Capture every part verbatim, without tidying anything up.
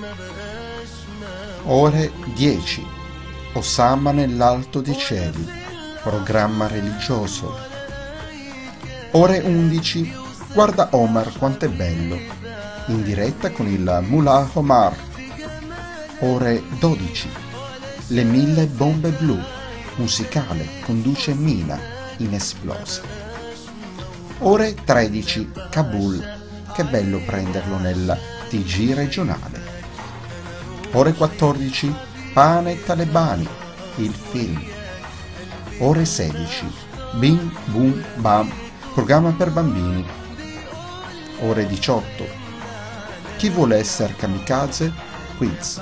Ore dieci. Osama nell'alto dei cieli, programma religioso. Ore undici. Guarda Omar quanto è bello, in diretta con il Mullah Omar. Ore dodici. Le mille bombe blu, musicale, conduce Mina, inesplosa. Ore tredici. Kabul, che bello prenderlo nel T G regionale. Ore quattordici. Pane e talebani, il film. Ore sedici. Bim Bum Bam, programma per bambini. Ore diciotto. Chi vuole essere kamikaze? Quiz.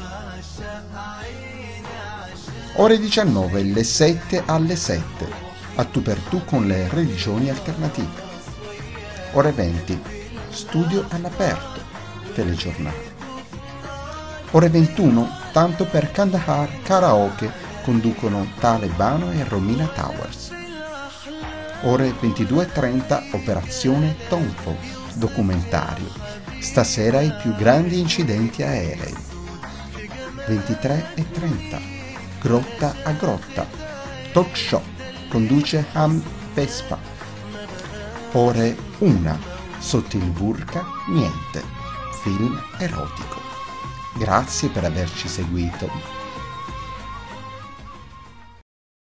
Ore diciannove. Le sette alle sette, a tu per tu con le religioni alternative. Ore venti. Studio all'aperto, telegiornale. Ore ventuno. Tanto per Kandahar Karaoke, conducono Talebano e Romina Towers. Ore ventidue e trenta. Operazione Tonfo, documentario. Stasera i più grandi incidenti aerei. ventitré e trenta. Grotta a grotta, talk show, conduce Ham Vespa. Ore una. Sotto il burka niente, film erotico. Grazie per averci seguito.